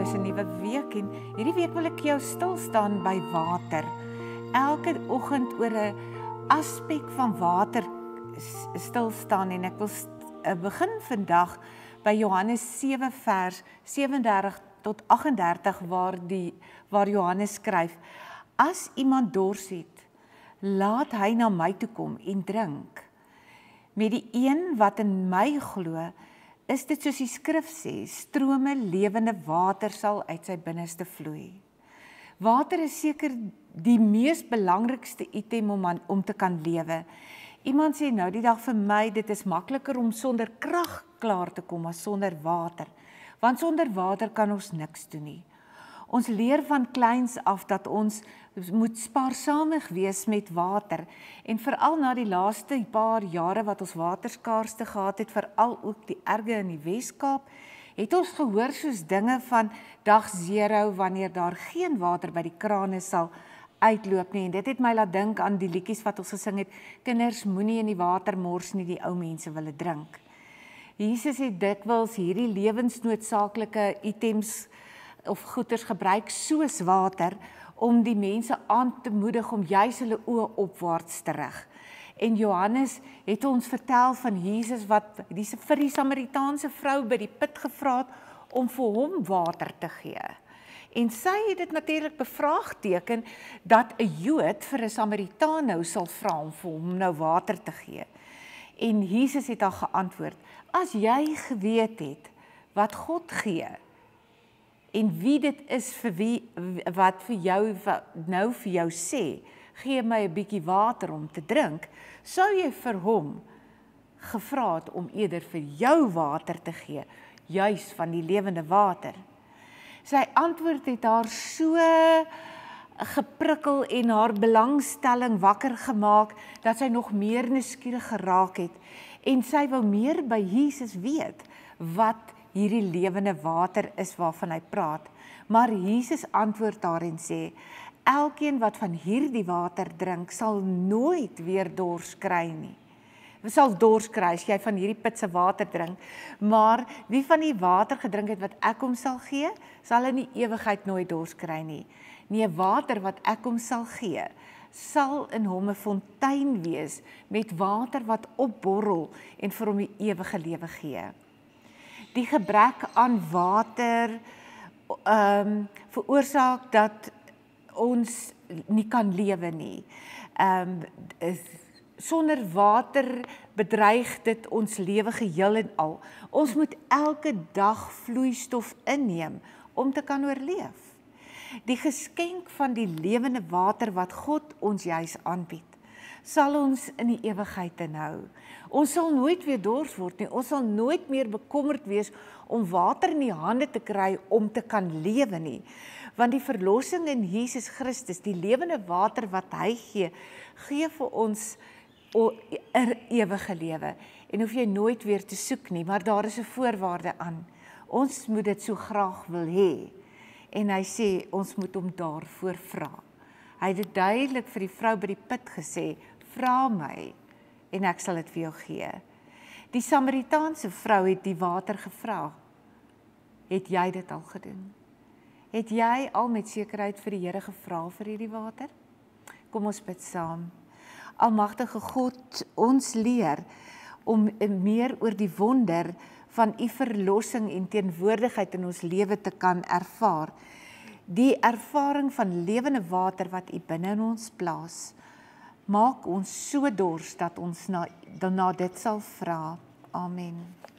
dis 'n nuwe week en hierdie week wil ek jou stil staan by water. Elke oggend oor 'n aspek van water stil staan en ek wil begin vandag by Johannes 7 vers 37 tot 38 waar Johannes skryf: As iemand dors het, laat hy na my toe kom en drink. Met die een wat in my glo, is dit soos die skrif sê, strome lewende water sal uit sy binneste vloei. Water is seker die mees belangrikste item om te kan lewe. Iemand sê nou die dag vir my, dit is makliker om sonder krag klaar te kom as sonder water. Want sonder water kan ons niks doen nie. Ons leer van kleins af dat ons moet spaarsamig wees met water. En veral na die laaste paar jare wat ons waterskaarste gehad het, veral ook die erge in die Weskaap, het ons gehoor soos dinge van dag 0 wanneer daar geen water by die krane sal uitloop nie. En dit het my laat dink aan die liedjies wat ons gesing het, kinders moenie in die water mors nie, die ou mense wille drink. Jesus het dikwels hierdie lewensnoodsaaklike items of goeders gebruik soos water om die mense aan te moedig om juis hulle oë opwaarts te rig. En Johannes het ons vertel van Jesus wat vir die Samaritaanse vrou by die put gevra het om vir hom water te gee. En sy het dit natuurlik bevraagteken dat 'n Jood vir 'n Samaritaan nou sal vra om vir hom nou water te gee. En Jesus het haar geantwoord: As jy geweet het wat God gee, en wie dit is wat vir jou nou vir jou sê, gee my 'n bietjie water om te drink, sou jy vir hom gevra het om eerder vir jou water te gee, juis van die lewende water. Sy antwoord het haar so geprikkel en haar belangstelling wakker gemaak, dat sy nog meer nuuskierig geraak het, en sy wou meer by Jesus weet, wat hierdie lewende water is waarvan hy praat. Maar Jesus antwoord haar en sê: Elkeen wat van hierdie water drink, sal nooit weer dors kry nie. Sal dors kry as jy van hierdie put se water drink, maar wie van die water gedrink het wat ek hom sal gee, sal in die ewigheid nooit dors kry nie. Nee, water wat ek hom sal gee, sal in hom 'n fontein wees met water wat opborrel en vir hom die ewige lewe gee. Die gebrek aan water veroorsaak dat ons nie kan lewe nie. Sonder water bedreig dit ons lewe geheel en al. Ons moet elke dag vloeistof inneem om te kan oorleef. Die geskenk van die lewende water wat God ons juis aanbied, sal ons in die ewigheid inhou. Ons sal nooit weer dors word nie, ons sal nooit meer bekommerd wees om water in die hande te kry om te kan lewe nie. Want die verlossing in Jesus Christus, die lewende water wat hy gee, gee vir ons 'n ewige lewe. En hoef jy nooit weer te soek nie, maar daar is 'n voorwaarde aan. Ons moet dit so graag wil hê. En hy sê, ons moet hom daarvoor vra. Hy het dit duidelik vir die vrou by die put gesê: Vra my, en ek sal dit vir jou gee. Die Samaritaanse vrou het die water gevra. Het jy dit al gedoen? Het jy al met sekerheid vir die Here gevra vir hierdie water? Kom ons bid saam. Almagtige God, ons leer om meer oor die wonder van u verlossing en teenwoordigheid in ons lewe te kan ervaar. Die ervaring van lewende water wat u binne in ons plaas, maak ons so dors dat ons na dit sal vra. Amen.